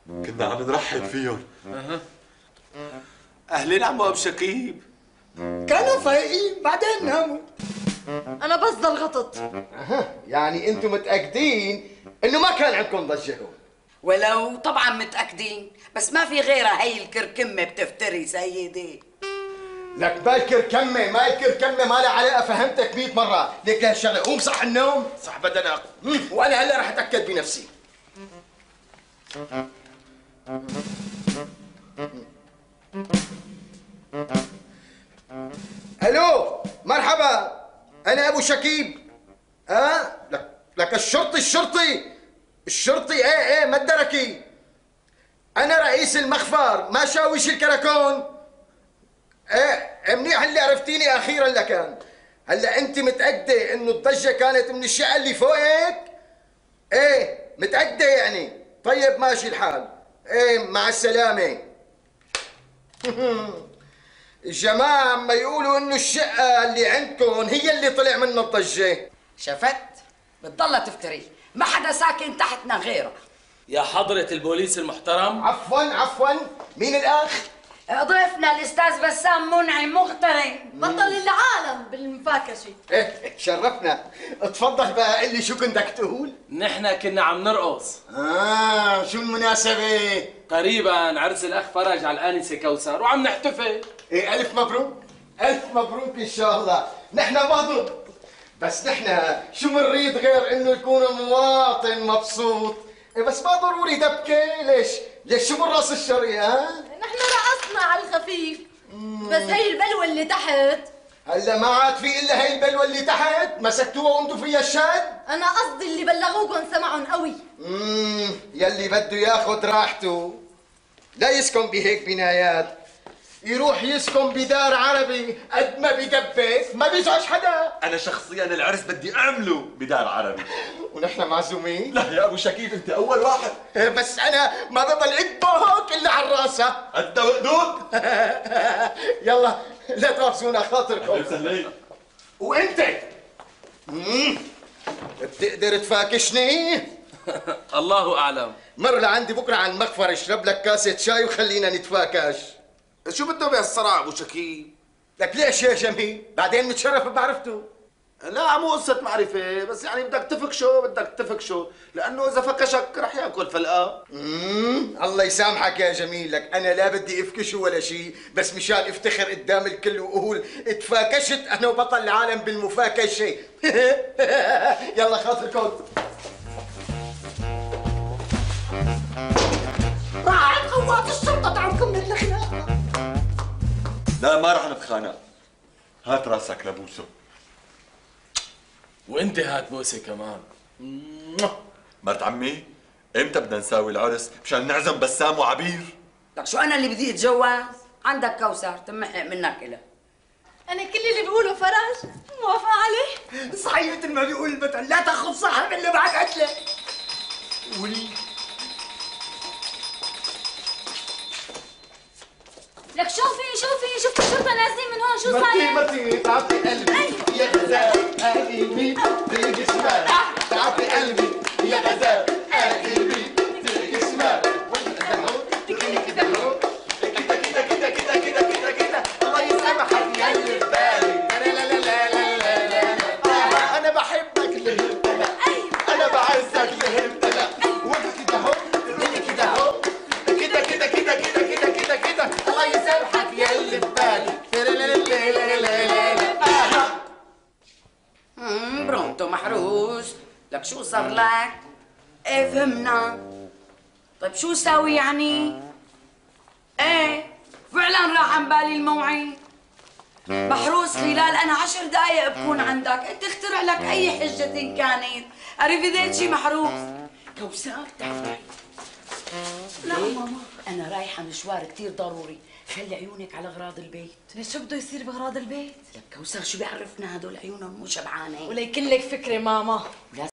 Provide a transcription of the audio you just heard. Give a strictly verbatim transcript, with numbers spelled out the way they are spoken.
كنا عم نرحب فيهم. اها اهلين عمو ابو شكيب. كانوا فايقين بعدين ناموا. انا بس ضلغطت. اها يعني انتم متاكدين انه ما كان عندكم ضجه هون؟ ولو طبعا متاكدين، بس ما في غيرها هي الكركمه بتفتري سيدي. لك ما الكركمه ما الكركمه ما لها علاقه، فهمتك مئة مره، ليك هالشغله قوم صح النوم صح بدنك، وانا هلا رح اتاكد بنفسي. الو مرحبا، انا ابو شكيب. اه لك لك الشرطي الشرطي الشرطي ايه ايه ما الدركي. انا رئيس المخفر ما شاويش الكراكون. ايه منيح اللي عرفتيني اخيرا لكان. هلا انت متاكده انه الضجه كانت من الشقه اللي فوقك؟ ايه متاكده يعني؟ طيب ماشي الحال. ايه مع السلامه. الجماعه عم يقولوا انه الشقه اللي عندكم هي اللي طلع منها الضجه. شفت؟ بتضلها تفتري، ما حدا ساكن تحتنا غيرها. يا حضرة البوليس المحترم. عفوا عفوا، مين الاخ؟ ضيفنا الاستاذ بسام منعم مغترم، بطل العالم بالمفاكشه. ايه شرفنا. اتفضل بقى قل لي شو كنتك تقول؟ نحن كنا عم نرقص. اه شو المناسبة؟ قريبا عرس الاخ فرج على الانسه كوثر وعم نحتفل. ايه الف مبروك الف مبروك ان شاء الله. نحن برضه، بس نحن شو منريد غير انه يكون المواطن مبسوط. إيه بس ما ضروري دبكة. ليش؟ ليش شو بالراس الشري ها؟ نحن رقصنا على الخفيف، بس هي البلوه اللي تحت. هلا ما عاد في الا هي البلوه اللي تحت، مسكتوها وانتوا فيها الشد؟ انا قصدي اللي بلغوكم سمعهم قوي. امم يلي بده ياخذ راحته لا يسكن بهيك بنايات، يروح يسكن بدار عربي قد ما بيدبس ما بيزعج حدا. انا شخصيا العرس بدي اعمله بدار عربي. ونحن معزومين؟ لا يا ابو شكيب انت اول واحد. بس انا ما بضل اطبخ الا على الراسه. انت وقدود. يلا لا تغصونا خاطركم. اهلا وسهلا. وانت امم بتقدر تفاكشني؟ الله اعلم. مر لعندي بكره على المخفر اشرب لك كاسه شاي وخلينا نتفاكش. شو بده بهالصراع ابو شكيب؟ لك ليش يا جميل؟ بعدين متشرف بعرفته. لا مو قصة معرفة، بس يعني بدك تفكشه بدك تفكشه، لأنه إذا فكشك رح ياكل فلقة. امم الله يسامحك يا جميل، لك أنا لا بدي أفكشه ولا شيء، بس مشان افتخر قدام الكل وأقول اتفاكشت أنا وبطل العالم بالمفاكشة. يلا خاطركم. راعي قوات الشرطه تعمكم من الخناقه. لا ما رح نتخانق. هات راسك لبوسه. وانت هات بوسه كمان. مرت عمي امتى بدنا نساوي العرس مشان نعزم بسام وعبير؟ لك شو انا اللي بدي اتجوز؟ عندك كوثر تمحق منك إلها. انا كل اللي بقوله فرج موافقه عليه. صحيح مثل ما بيقول البطل لا تاخذ صاحب الا بعد قتله. ولي لك شوفي شوفي شفت الشرطه نازلين من هون. شو صاير؟ مرتي مرتي تعبي قلبي يا غزال قلبي تيجي شمال. تعبي قلبي يا غزال قلبي تيجي شمال. كده كده كده كده كده كده كده كده الله يسامحك يا اللي في بالي. لا لا لا لا لا لا لا انا بحبك لهبت لا انا بعزك لهبت لا. وقف كده اهو كده اهو كده كده كده كده كده كده كده الله يسامحك يا اللي في بالي. امم برونتو محروس. لك شو صار لك؟ ايه فهمنا. طيب شو ساوي يعني؟ ايه فعلا راح عن بالي الموعد. محروس خلال انا عشر دقايق بكون عندك، انت اخترع لك اي حجة كانت. اريفيديتشي محروس. كوثر تعال تعال. لا ماما انا رايحة مشوار كتير ضروري، خلي عيونك على اغراض البيت. ليش شو بده يصير باغراض البيت؟ لك كوثر شو بيعرفنا هدول عيونهم مو شبعانة. وليكن لك فكره ماما.